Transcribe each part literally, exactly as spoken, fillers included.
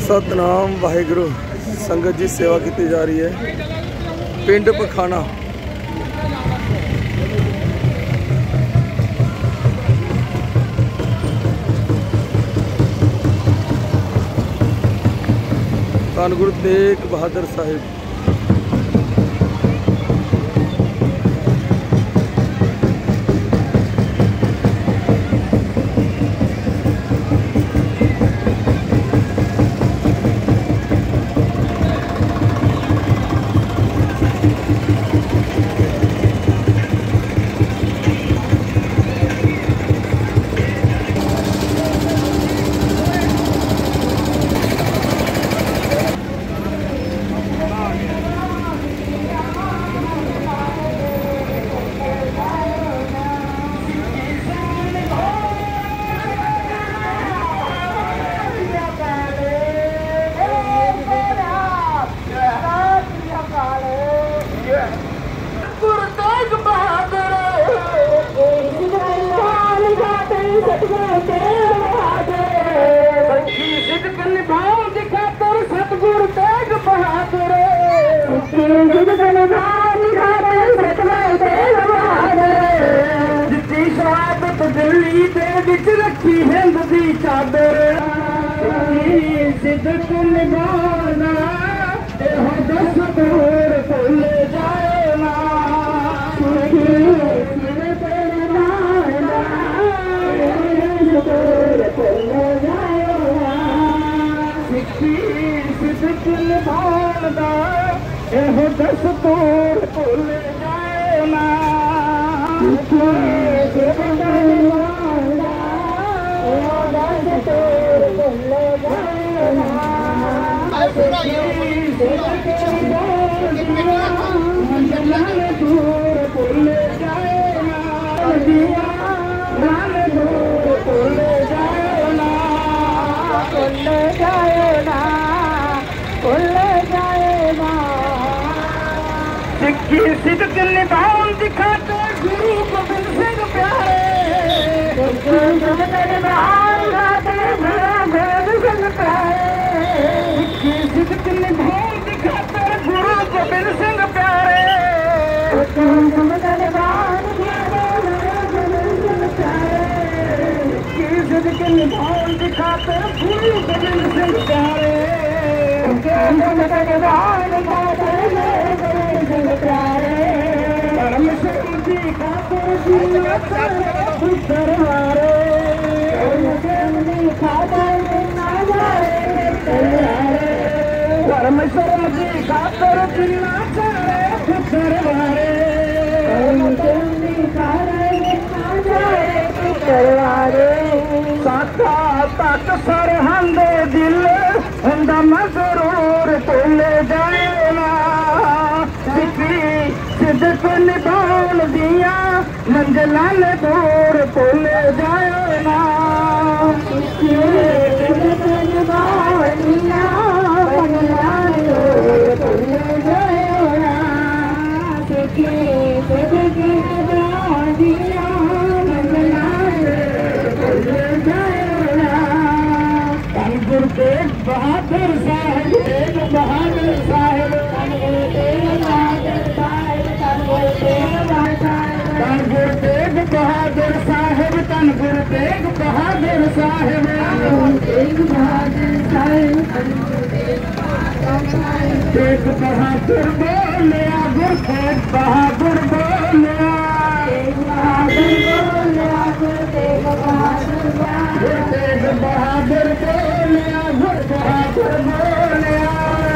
सतनाम वाहिगुरु संगत जी सेवा की जा रही है पिंड पखाना। धन गुरु तेग बहादुर साहिब। रखी हिंद दी चादर सिदक निभाना दस दूर भूल जाए ना सिक्खी सिदक निभाना दस दूर भूल जाए ना सिक्खी सिदक निभाउन दिखाते गुरु गोबिंद सिंह प्यारे सिक्खी सिदक निभाउन दिखाते गुरु गोबिंद सिंह प्यारे सिक्खी सिदक निभाउन दिखाते गुरु गोबिंद सिंह प्यारे धर्म शक्ति खातिर पुत्र हारे धर्म शर्म जी खातर जिन्ना चाहे पुत्र हारे साथा तक सरहंद दिल हुंदा मजरूर भुल जाए ना सिक्खी सिदक निभाउन दिया मंजिलां ने दूर भुल जाए ना सिक्खी सिदक निभाउन दिया मंजिलां ने दूर भुल जाए ना सिक्खी सिदक निभाउन दिया मंजिलां ने भुल जाए ना धन गुरु तेग बहादुर साहिब तेग बहादुर साहिब धन गुरु तेग बहादुर साहिब धन गुरु तेग बहादुर साहिब धन गुरु तेग बहादुर साहिब तेग बहादुर साहिब तेग बहादुर बोलिया गुरु तेग बहादुर बोलिया तेग बहादुर बोलिया गुरु तेग बहादुर बोलिया गुरु तेग बहादुर बोलिया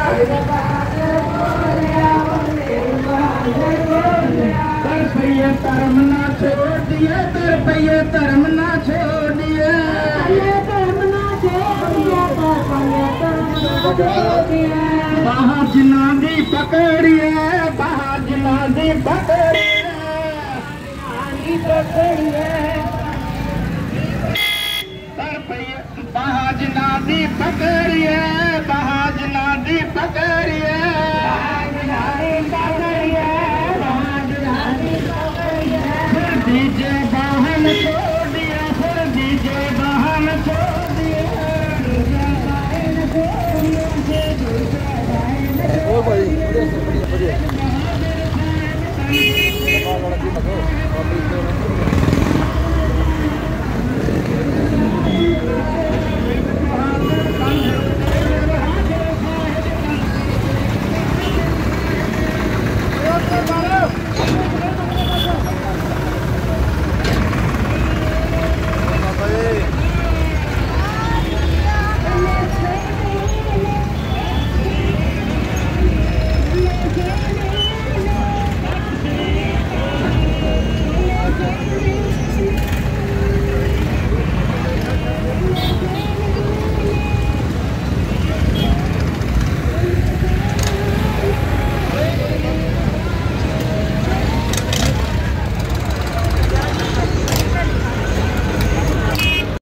तरपैये धर्म ना छोड़ दिए तरपैये धर्म ना छोड़ दिए बाहा जिना दी पकड़िए बाहा जिना दी पकड़िए बाहा जिना दी पकड़िए बाहा जिना दी पकड़िए फिर दीजे वाहन छोड़ दिया फिर दीजे वाहन छोड़ दिए हो भाई? बहादुर साहब